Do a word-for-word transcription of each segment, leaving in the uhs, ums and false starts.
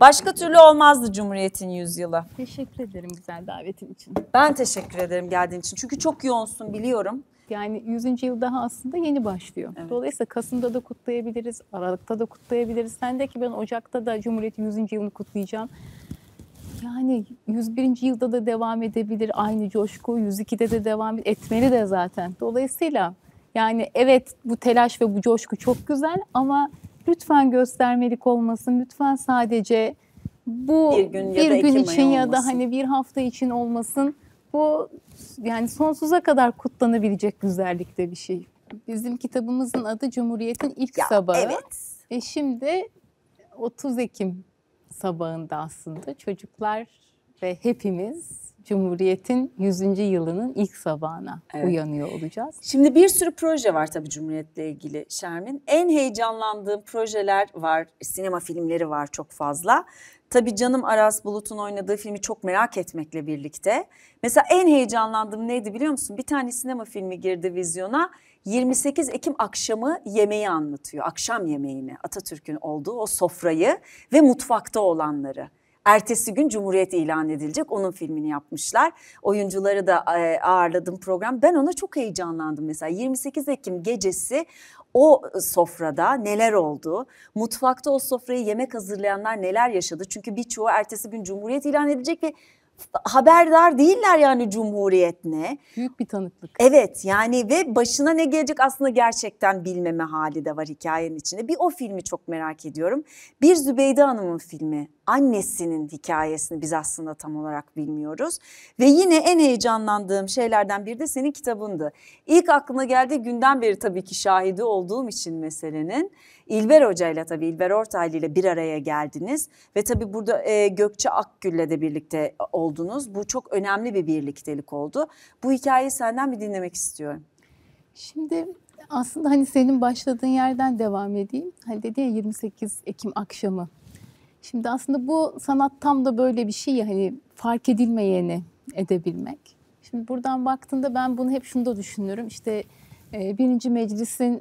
Başka türlü olmazdı Cumhuriyet'in yüzyılı. Teşekkür ederim güzel davetin için. Ben teşekkür ederim geldiğin için. Çünkü çok yoğunsun biliyorum. Yani yüzüncü yıl daha aslında yeni başlıyor. Evet. Dolayısıyla Kasım'da da kutlayabiliriz, Aralık'ta da kutlayabiliriz. Sen de ki ben Ocak'ta da Cumhuriyet'in yüzüncü yılını kutlayacağım. Yani yüz birinci yılda da devam edebilir aynı coşku, yüz ikide de devam etmeli de zaten. Dolayısıyla yani evet bu telaş ve bu coşku çok güzel ama lütfen göstermelik olmasın. Lütfen sadece bu bir gün, bir gün için ya da hani bir hafta için olmasın. Bu yani sonsuza kadar kutlanabilecek güzellikte bir şey. Bizim kitabımızın adı Cumhuriyet'in ilk ya, sabahı. Evet. Ve şimdi otuz Ekim sabahında aslında çocuklar ve hepimiz Cumhuriyet'in yüzüncü yılının ilk sabahına evet. uyanıyor olacağız. Şimdi bir sürü proje var tabii Cumhuriyet'le ilgili Şermin. En heyecanlandığım projeler var, sinema filmleri var çok fazla. Tabii canım Aras Bulut'un oynadığı filmi çok merak etmekle birlikte. Mesela en heyecanlandığım neydi biliyor musun? Bir tane sinema filmi girdi vizyona. yirmi sekiz Ekim akşamı yemeği anlatıyor. Akşam yemeğini, Atatürk'ün olduğu o sofrayı ve mutfakta olanları. Ertesi gün Cumhuriyet ilan edilecek, onun filmini yapmışlar. Oyuncuları da ağırladım program. Ben ona çok heyecanlandım mesela. yirmi sekiz Ekim gecesi o sofrada neler oldu? Mutfakta o sofrayı yemek hazırlayanlar neler yaşadı? Çünkü birçoğu ertesi gün Cumhuriyet ilan edilecek ve haberdar değiller yani Cumhuriyet ne? Büyük bir tanıklık. Evet yani ve başına ne gelecek aslında gerçekten bilmeme hali de var hikayenin içinde. Bir o filmi çok merak ediyorum. Bir Zübeyde Hanım'ın filmi. Annesinin hikayesini biz aslında tam olarak bilmiyoruz. Ve yine en heyecanlandığım şeylerden biri de senin kitabındı. İlk aklıma geldiği günden beri tabii ki şahidi olduğum için meselenin. İlber Hoca ile tabii İlber Ortaylı ile bir araya geldiniz. Ve tabii burada e, Gökçe Akgül'le de birlikte oldunuz. Bu çok önemli bir birliktelik oldu. Bu hikayeyi senden bir dinlemek istiyorum. Şimdi aslında hani senin başladığın yerden devam edeyim. Hani dedi ya yirmi sekiz Ekim akşamı. Şimdi aslında bu sanat tam da böyle bir şey ya hani fark edilmeyeni edebilmek. Şimdi buradan baktığında ben bunu hep şunu da düşünüyorum. İşte e, birinci meclisin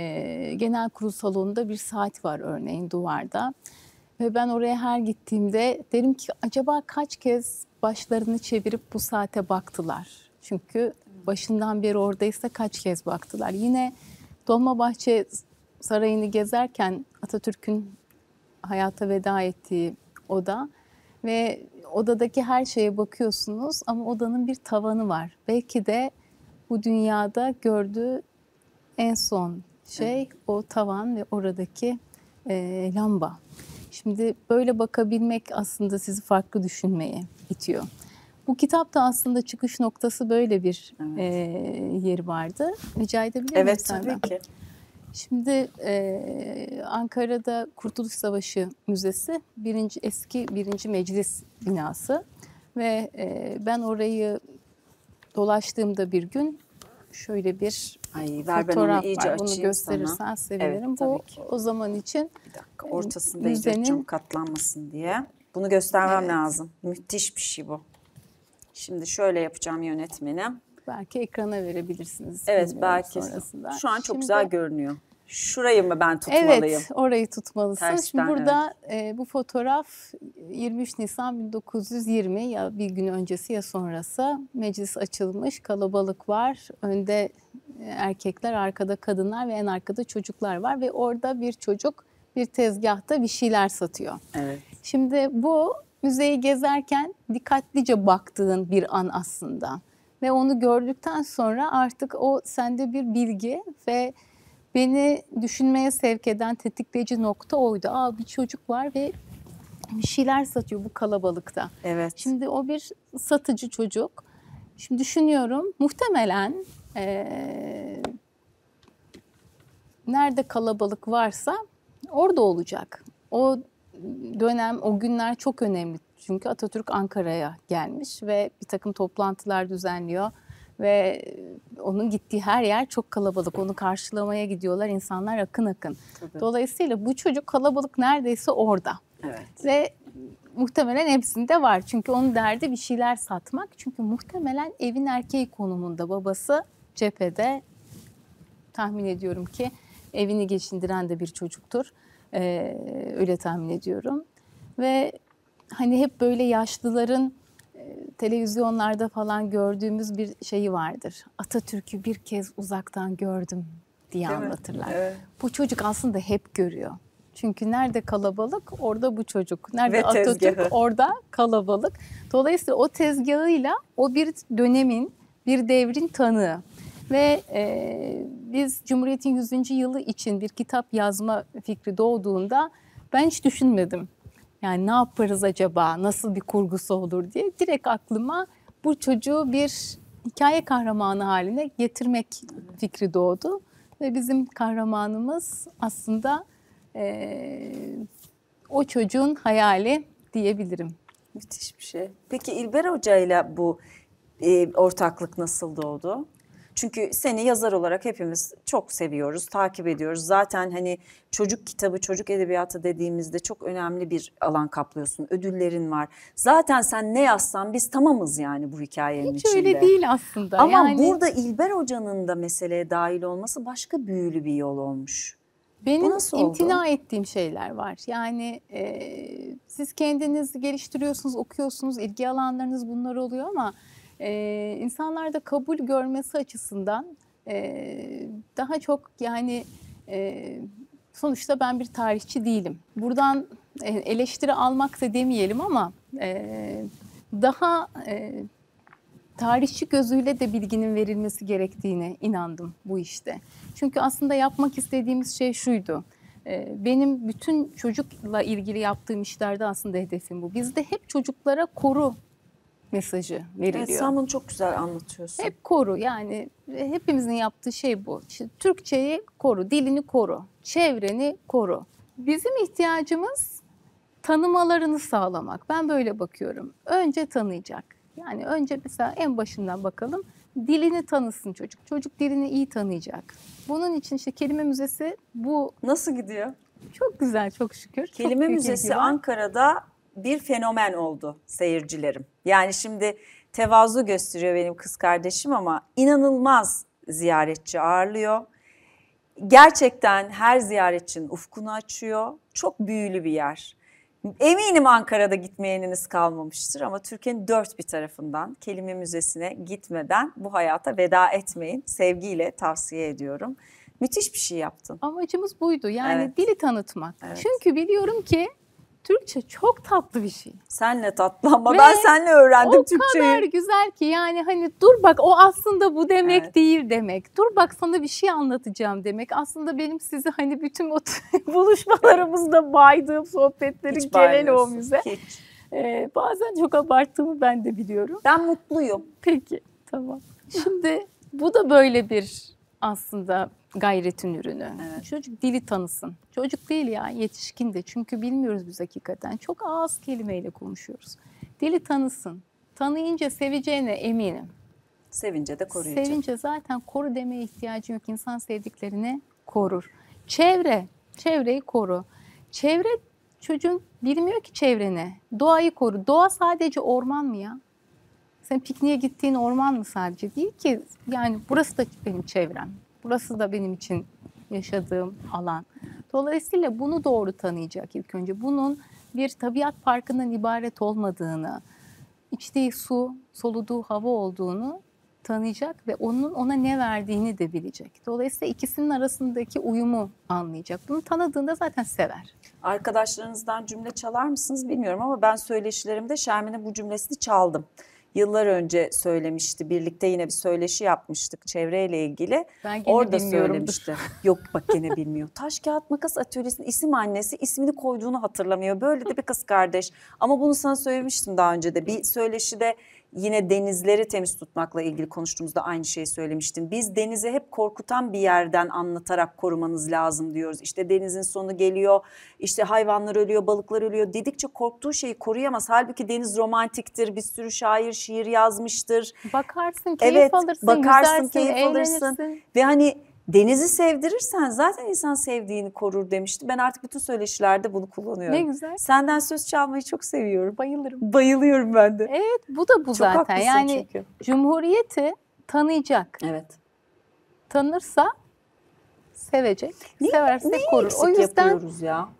e, genel kurul salonunda bir saat var örneğin duvarda. Ve ben oraya her gittiğimde derim ki acaba kaç kez başlarını çevirip bu saate baktılar? Çünkü başından beri oradaysa kaç kez baktılar? Yine Dolmabahçe Sarayı'nı gezerken Atatürk'ün hayata veda ettiği oda ve odadaki her şeye bakıyorsunuz ama odanın bir tavanı var. Belki de bu dünyada gördüğü en son şey o tavan ve oradaki e, lamba. Şimdi böyle bakabilmek aslında sizi farklı düşünmeye itiyor. Bu kitapta aslında çıkış noktası böyle bir evet. e, yeri vardı. Rica edebilir miyim evet, senden? Evet tabii ki. Şimdi e, Ankara'da Kurtuluş Savaşı Müzesi birinci eski birinci meclis binası ve e, ben orayı dolaştığımda bir gün şöyle bir Ay, ver fotoğraf ben var. Bunu gösterirsen sana. sevinirim. Evet, Bu ki. o zaman için bir dakika ortasında müzenin... cam katlanmasın diye. Bunu göstermem evet. lazım. Müthiş bir şey bu. Şimdi şöyle yapacağım yönetmenim. Belki ekrana verebilirsiniz. Evet belki. Sonrasında. Şu an çok Şimdi, güzel görünüyor. Şurayı mı ben tutmalıyım? Evet orayı tutmalısın. Tersten, Şimdi burada evet. e, bu fotoğraf yirmi üç Nisan bin dokuz yüz yirmi ya bir gün öncesi ya sonrası. Meclis açılmış, kalabalık var. Önde erkekler, arkada kadınlar ve en arkada çocuklar var. Ve orada bir çocuk bir tezgahta bir şeyler satıyor. Evet. Şimdi bu müzeyi gezerken dikkatlice baktığın bir an aslında. Ve onu gördükten sonra artık o sende bir bilgi ve beni düşünmeye sevk eden tetikleyici nokta oydu. Aa bir çocuk var ve bir şeyler satıyor bu kalabalıkta. Evet. Şimdi o bir satıcı çocuk. Şimdi düşünüyorum muhtemelen ee, nerede kalabalık varsa orada olacak. O dönem, o günler çok önemli. Çünkü Atatürk Ankara'ya gelmiş ve bir takım toplantılar düzenliyor. Ve onun gittiği her yer çok kalabalık. Onu karşılamaya gidiyorlar insanlar akın akın. Tabii. Dolayısıyla bu çocuk kalabalık neredeyse orada. Evet. Ve muhtemelen hepsinde var. Çünkü onun derdi bir şeyler satmak. Çünkü muhtemelen evin erkeği konumunda babası cephede tahmin ediyorum ki evini geçindiren de bir çocuktur. Ee, öyle tahmin ediyorum. Ve hani hep böyle yaşlıların e, televizyonlarda falan gördüğümüz bir şeyi vardır. Atatürk'ü bir kez uzaktan gördüm diye Değil mi? anlatırlar. Evet. Bu çocuk aslında hep görüyor. Çünkü nerede kalabalık orada bu çocuk. Nerede Ve Atatürk tezgahı. orada kalabalık. Dolayısıyla o tezgahıyla o bir dönemin, bir devrin tanığı. Ve e, biz Cumhuriyet'in yüzüncü yılı için bir kitap yazma fikri doğduğunda ben hiç düşünmedim. Yani ne yaparız acaba, nasıl bir kurgusu olur diye. Direkt aklıma bu çocuğu bir hikaye kahramanı haline getirmek fikri doğdu. Ve bizim kahramanımız aslında e, o çocuğun hayali diyebilirim. Müthiş bir şey. Peki İlber Hoca ile bu e, ortaklık nasıl doğdu? Çünkü seni yazar olarak hepimiz çok seviyoruz, takip ediyoruz. Zaten hani çocuk kitabı, çocuk edebiyatı dediğimizde çok önemli bir alan kaplıyorsun. Ödüllerin var. Zaten sen ne yazsan biz tamamız yani bu hikayenin Hiç içinde. öyle değil aslında. Ama yani, burada İlber Hoca'nın da meseleye dahil olması başka büyülü bir yol olmuş. Benim nasıl oldu? imtina ettiğim şeyler var. Yani e, siz kendinizi geliştiriyorsunuz, okuyorsunuz, ilgi alanlarınız bunlar oluyor ama e, insanlarda kabul görmesi açısından e, daha çok yani e, sonuçta ben bir tarihçi değilim. Buradan e, eleştiri almak da demeyelim ama e, daha e, tarihçi gözüyle de bilginin verilmesi gerektiğine inandım bu işte. Çünkü aslında yapmak istediğimiz şey şuydu. Benim bütün çocukla ilgili yaptığım işlerde aslında hedefim bu. Bizde hep çocuklara koru mesajı veriliyor. Evet, sen bunu çok güzel anlatıyorsun. Hep koru, yani hepimizin yaptığı şey bu. İşte Türkçeyi koru, dilini koru, çevreni koru. Bizim ihtiyacımız tanımalarını sağlamak. Ben böyle bakıyorum. Önce tanıyacak. Yani önce mesela en başından bakalım. Dilini tanısın çocuk. Çocuk dilini iyi tanıyacak. Bunun için işte kelime müzesi bu Nasıl gidiyor? çok güzel, çok şükür. Çok Kelime büyük Müzesi ilgi var. Ankara'da bir fenomen oldu seyircilerim. Yani şimdi tevazu gösteriyor benim kız kardeşim ama inanılmaz ziyaretçi ağırlıyor. Gerçekten her ziyaretçinin ufkunu açıyor. Çok büyülü bir yer. Eminim Ankara'da gitmeyeniniz kalmamıştır ama Türkiye'nin dört bir tarafından Kelime Müzesi'ne gitmeden bu hayata veda etmeyin. Sevgiyle tavsiye ediyorum. Müthiş bir şey yaptın. Amacımız buydu. Yani Evet. dili tanıtmak. Evet. Çünkü biliyorum ki Türkçe çok tatlı bir şey. Senle tatlı ama Ve ben seninle öğrendim o Türkçeyi. kadar güzel ki yani hani dur bak o aslında bu demek Evet. değil demek. Dur bak sana bir şey anlatacağım demek. Aslında benim sizi hani bütün o buluşmalarımızda baydığım sohbetlerin Hiç geneli o baymıyorsun. müze. Hiç. Ee, bazen çok abarttığımı ben de biliyorum. Ben mutluyum. Peki, tamam. Şimdi bu da böyle bir aslında gayretin ürünü. Evet. Çocuk dili tanısın. Çocuk değil ya, yetişkin de. Çünkü bilmiyoruz biz hakikaten. Çok az kelimeyle konuşuyoruz. Dili tanısın. Tanıyınca seveceğine eminim. Sevince de koruyacak. Sevince zaten koru demeye ihtiyacı yok. İnsan sevdiklerini korur. Çevre, çevreyi koru. Çevre, çocuğun bilmiyor ki çevreni. Doğayı koru. Doğa sadece orman mı ya? Sen pikniğe gittiğin orman mı sadece? Değil ki. Yani burası da benim çevrem. Burası da benim için yaşadığım alan. Dolayısıyla bunu doğru tanıyacak ilk önce. Bunun bir tabiat parkından ibaret olmadığını, içtiği su, soluduğu hava olduğunu tanıyacak ve onun ona ne verdiğini de bilecek. Dolayısıyla ikisinin arasındaki uyumu anlayacak. Bunu tanıdığında zaten sever. Arkadaşlarınızdan cümle çalar mısınız bilmiyorum ama ben söyleşilerimde Şermin'in bu cümlesini çaldım. Yıllar önce söylemişti. Birlikte yine bir söyleşi yapmıştık çevreyle ilgili. Ben gene Orada bilmiyorumdur. söylemişti. Yok bak gene bilmiyor. Taş Kağıt Makas Atölyesi'nin isim annesi ismini koyduğunu hatırlamıyor. Böyle de bir kız kardeş. Ama bunu sana söylemiştim daha önce de. Bir söyleşide yine denizleri temiz tutmakla ilgili konuştuğumuzda aynı şeyi söylemiştim. Biz denizi hep korkutan bir yerden anlatarak korumanız lazım diyoruz. İşte denizin sonu geliyor, işte hayvanlar ölüyor, balıklar ölüyor dedikçe korktuğu şeyi koruyamaz. Halbuki deniz romantiktir, bir sürü şair şiir yazmıştır. Bakarsın, keyif Evet, alırsın, bakarsın, yüzersin, keyif alırsın. eğlenirsin. Ve hani denizi sevdirirsen zaten insan sevdiğini korur demişti. Ben artık bütün söyleşilerde bunu kullanıyorum. Ne güzel. Senden söz çalmayı çok seviyorum. Bayılırım. Bayılıyorum ben de. Evet, bu da bu Çok zaten. haklısın Yani çünkü. Cumhuriyeti tanıyacak. Evet. Tanırsa sevecek. Neyi- Severse neyi korur. eksik O yüzden yapıyoruz ya?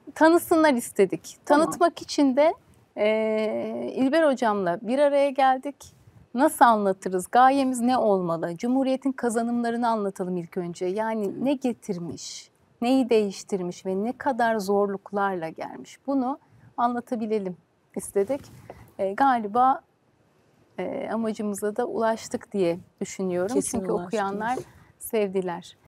tanısınlar istedik. Tamam. Tanıtmak için de e, İlber Hocam'la bir araya geldik. Nasıl anlatırız? Gayemiz ne olmalı? Cumhuriyet'in kazanımlarını anlatalım ilk önce. Yani ne getirmiş, neyi değiştirmiş ve ne kadar zorluklarla gelmiş. Bunu anlatabilelim istedik. E, galiba e, amacımıza da ulaştık diye düşünüyorum. Kesin Çünkü ulaştınız. okuyanlar sevdiler.